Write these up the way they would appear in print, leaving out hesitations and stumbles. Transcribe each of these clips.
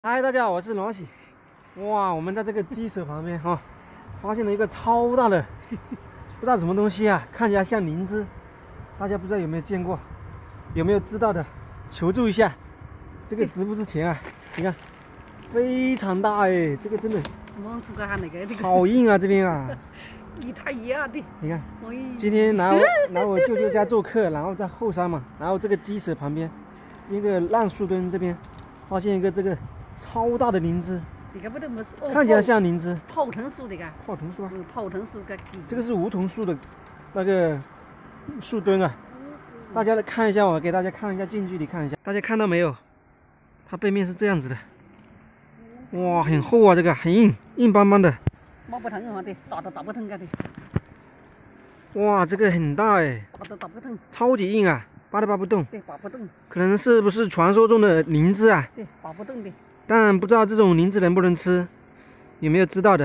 嗨，大家好，我是罗喜。哇，我们在这个鸡舍旁边哈、发现了一个超大的，不知道什么东西啊，看起来像灵芝。大家不知道有没有见过，有没有知道的，求助一下。这个值不值钱啊？你看，非常大哎，这个真的好硬啊，这边啊。 一太一样的。 你看，今天来我舅舅家做客，然后在后山嘛，然后这个鸡舍旁边，一个烂树墩这边，发现一个这个超大的灵芝。看起来像灵芝。 泡藤树的个。 泡藤树啊。 泡藤树个。 这个是梧桐树的那个树墩啊。大家来看一下，我给大家看一下，近距离看一下。大家看到没有？它背面是这样子的。哇，很厚啊，这个很硬，硬邦邦的。 摸不疼啊的，打不疼个的。 哇，这个很大哎。 打不疼。 超级硬啊，拔都拔不动。 对，拔不动。 可能是不是传说中的灵芝啊？ 对，拔不动的。 但不知道这种灵芝能不能吃，有没有知道的？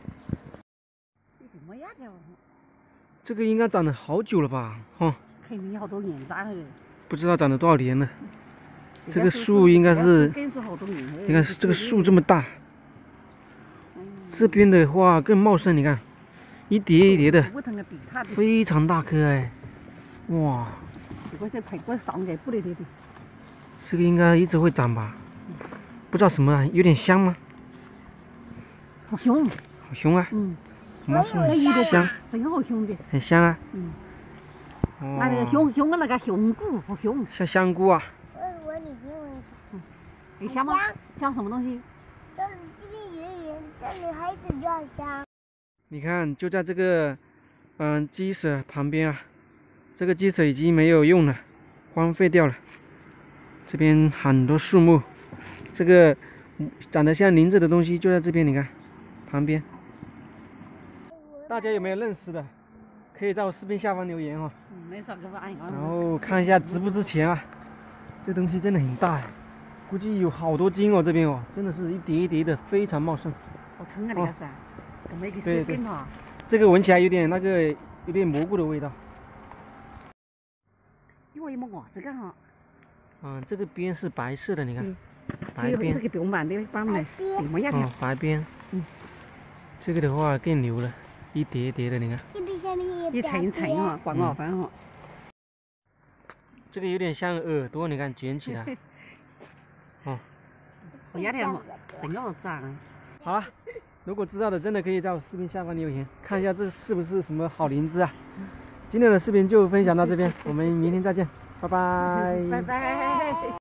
什么样的？ 这个应该长了好久了吧？哦。 肯定好多年长了。 不知道长了多少年了。这个树应该是，你看这个树这么大，这边的话更茂盛，你看，一叠一叠的，非常大棵哎，哇！这个应该一直会长吧？不知道什么啊，有点香吗？ 好凶！ 好凶啊！什么树很香？ 真好凶的。 很香啊！ 那个凶啊，那个熊菇好凶。 像香菇啊。 你香吗？香什么东西？ 这边圆圆，这里孩子就好香。 你看，就在这个鸡舍旁边啊，这个鸡舍已经没有用了，荒废掉了。这边很多树木，这个长得像灵芝的东西就在这边，你看旁边。大家有没有认识的？可以在我视频下方留言哦。然后看一下值不值钱啊？这东西真的很大。估计有好多斤哦，这边哦，真的是一叠一叠的，非常茂盛。 好撑啊，那个是，我没给随便哈。 这个闻起来有点有点蘑菇的味道。 因为么这个哈。 这个边是白色的，你看，白边。 这个短板的板呢，什么样的？ 白边。这个的话更牛了，一叠一叠的，你看。 一层一层哈，广告番哈。 这个有点像耳朵，你看卷起来。 我压点嘛，真要长。 好了，如果知道的，真的可以在我视频下方留言，看一下这是不是什么好灵芝啊？今天的视频就分享到这边，我们明天再见，拜拜。 拜拜。